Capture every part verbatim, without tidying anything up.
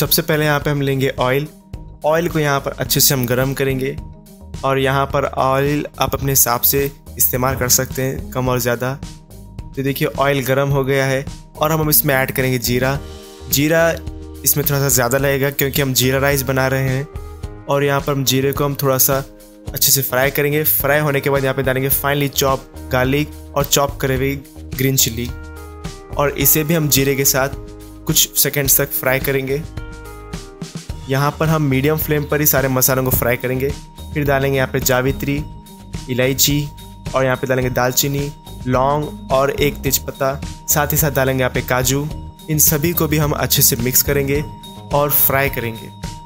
सबसे पहले यहाँ पे हम लेंगे ऑयल। ऑयल को यहाँ पर अच्छे से हम गरम करेंगे और यहाँ पर ऑयल आप अपने हिसाब से इस्तेमाल कर सकते हैं, कम और ज़्यादा। तो देखिए ऑयल गरम हो गया है और हम इसमें ऐड करेंगे जीरा। जीरा इसमें थोड़ा सा ज़्यादा लगेगा क्योंकि हम जीरा राइस बना रहे हैं। और यहाँ पर हम जीरे को हम थोड़ा सा अच्छे से फ्राई करेंगे। फ्राई होने के बाद यहाँ पे डालेंगे फाइनली चॉप गार्लिक और चॉप करे हुए ग्रीन चिली, और इसे भी हम जीरे के साथ कुछ सेकंड्स तक फ्राई करेंगे। यहाँ पर हम मीडियम फ्लेम पर ही सारे मसालों को फ्राई करेंगे। फिर डालेंगे यहाँ पे जावित्री, इलायची और यहाँ पे डालेंगे दालचीनी, लौंग और एक तेज़पत्ता। साथ ही साथ डालेंगे यहाँ पे काजू। इन सभी को भी हम अच्छे से मिक्स करेंगे और फ्राई करेंगे।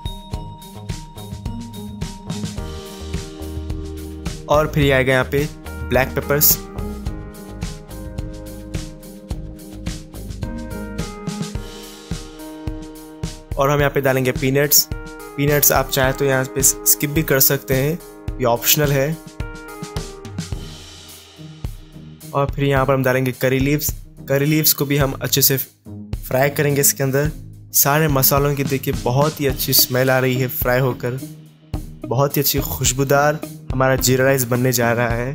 और फिर आएगा यहाँ पे ब्लैक पेपर्स, और हम यहाँ पे डालेंगे पीनट्स। पीनट्स आप चाहे तो यहाँ पे स्किप भी कर सकते हैं, ये ऑप्शनल है। और फिर यहाँ पर हम डालेंगे करी लीव्स। करी लीव्स को भी हम अच्छे से फ्राई करेंगे इसके अंदर। सारे मसालों की देखिए बहुत ही अच्छी स्मेल आ रही है फ्राई होकर, बहुत ही अच्छी खुशबूदार हमारा जीरा राइस बनने जा रहा है।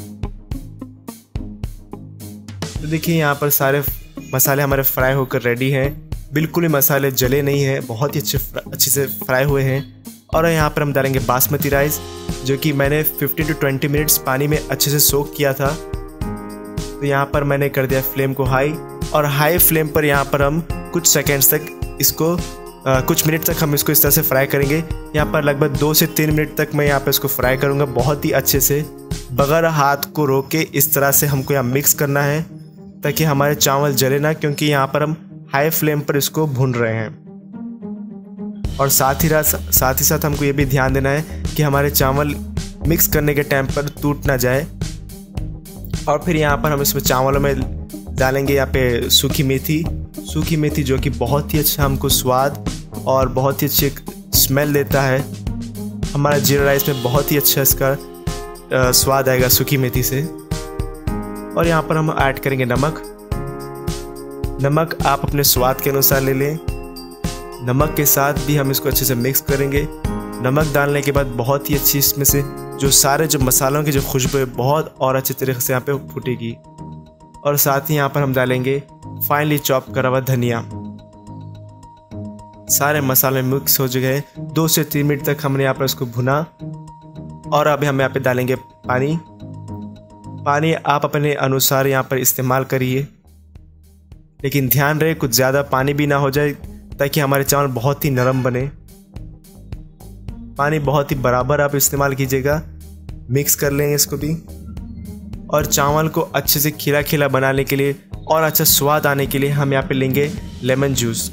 तो देखिए यहाँ पर सारे मसाले हमारे फ्राई होकर रेडी हैं। बिल्कुल ही मसाले जले नहीं हैं, बहुत ही अच्छे अच्छे से फ्राई हुए हैं। और यहाँ पर हम डालेंगे बासमती राइस, जो कि मैंने फिफ्टीन टू ट्वेंटी मिनट्स पानी में अच्छे से सोक किया था। तो यहाँ पर मैंने कर दिया फ्लेम को हाई, और हाई फ्लेम पर यहाँ पर हम कुछ सेकेंड्स तक इसको आ, कुछ मिनट तक हम इसको इस तरह से फ्राई करेंगे। यहाँ पर लगभग दो से तीन मिनट तक मैं यहाँ पर इसको फ्राई करूँगा बहुत ही अच्छे से, बगैर हाथ को रोके। इस तरह से हमको यहाँ मिक्स करना है ताकि हमारे चावल जले ना, क्योंकि यहाँ पर हम हाई फ्लेम पर इसको भून रहे हैं। और साथ ही साथ ही साथ हमको ये भी ध्यान देना है कि हमारे चावल मिक्स करने के टाइम पर टूट ना जाए। और फिर यहाँ पर हम इसमें चावलों में डालेंगे यहाँ पे सूखी मेथी। सूखी मेथी जो कि बहुत ही अच्छा हमको स्वाद और बहुत ही अच्छी स्मेल देता है। हमारा जीरा राइस में बहुत ही अच्छा इसका आ, स्वाद आएगा सूखी मेथी से। और यहाँ पर हम ऐड करेंगे नमक। नमक आप अपने स्वाद के अनुसार ले लें। नमक के साथ भी हम इसको अच्छे से मिक्स करेंगे। नमक डालने के बाद बहुत ही अच्छी इसमें से जो सारे जो मसालों की जो खुशबू है बहुत और अच्छे तरीके से यहाँ पे फूटेगी। और साथ ही यहाँ पर हम डालेंगे फाइनली चॉप करा हुआ धनिया। सारे मसाले मिक्स हो चुके हैं। दो से तीन मिनट तक हमने यहाँ पर इसको भुना। और अब हम यहाँ पे डालेंगे पानी। पानी आप अपने अनुसार यहाँ पर इस्तेमाल करिए, लेकिन ध्यान रहे कुछ ज़्यादा पानी भी ना हो जाए ताकि हमारे चावल बहुत ही नरम बने। पानी बहुत ही बराबर आप इस्तेमाल कीजिएगा। मिक्स कर लेंगे इसको भी। और चावल को अच्छे से खिला खिला बनाने के लिए और अच्छा स्वाद आने के लिए हम यहाँ पे लेंगे लेमन जूस।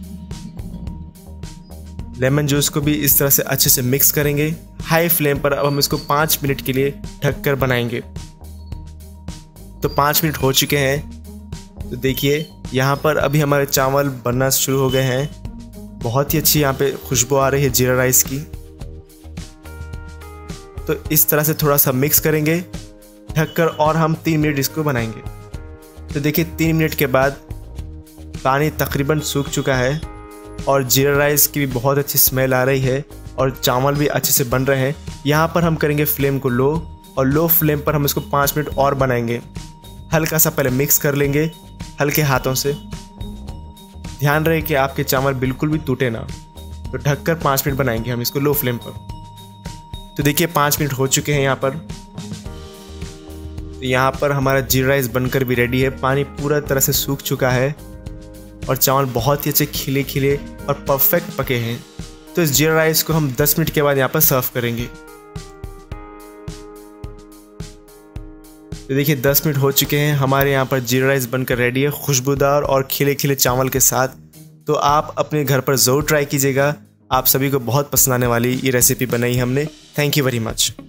लेमन जूस को भी इस तरह से अच्छे से मिक्स करेंगे। हाई फ्लेम पर अब हम इसको पाँच मिनट के लिए ढककर बनाएंगे। तो पाँच मिनट हो चुके हैं। तो देखिए यहाँ पर अभी हमारे चावल बनना शुरू हो गए हैं। बहुत ही अच्छी यहाँ पे खुशबू आ रही है जीरा राइस की। तो इस तरह से थोड़ा सा मिक्स करेंगे ढककर, और हम तीन मिनट इसको बनाएंगे। तो देखिए तीन मिनट के बाद पानी तकरीबन सूख चुका है और जीरा राइस की भी बहुत अच्छी स्मेल आ रही है और चावल भी अच्छे से बन रहे हैं। यहाँ पर हम करेंगे फ्लेम को लो, और लो फ्लेम पर हम इसको पाँच मिनट और बनाएंगे। हल्का सा पहले मिक्स कर लेंगे हल्के हाथों से। ध्यान रहे कि आपके चावल बिल्कुल भी टूटे ना। तो ढककर पाँच मिनट बनाएंगे हम इसको लो फ्लेम पर। तो देखिए पाँच मिनट हो चुके हैं यहाँ पर। तो यहाँ पर हमारा जीरा राइस बनकर भी रेडी है। पानी पूरा तरह से सूख चुका है और चावल बहुत ही अच्छे खिले खिले और परफेक्ट पके हैं। तो इस जीरा राइस को हम दस मिनट के बाद यहाँ पर सर्व करेंगे। तो देखिए दस मिनट हो चुके हैं, हमारे यहाँ पर जीरा राइस बनकर रेडी है, खुशबूदार और खिले खिले चावल के साथ। तो आप अपने घर पर ज़रूर ट्राई कीजिएगा। आप सभी को बहुत पसंद आने वाली ये रेसिपी बनाई हमने। Thank you very much.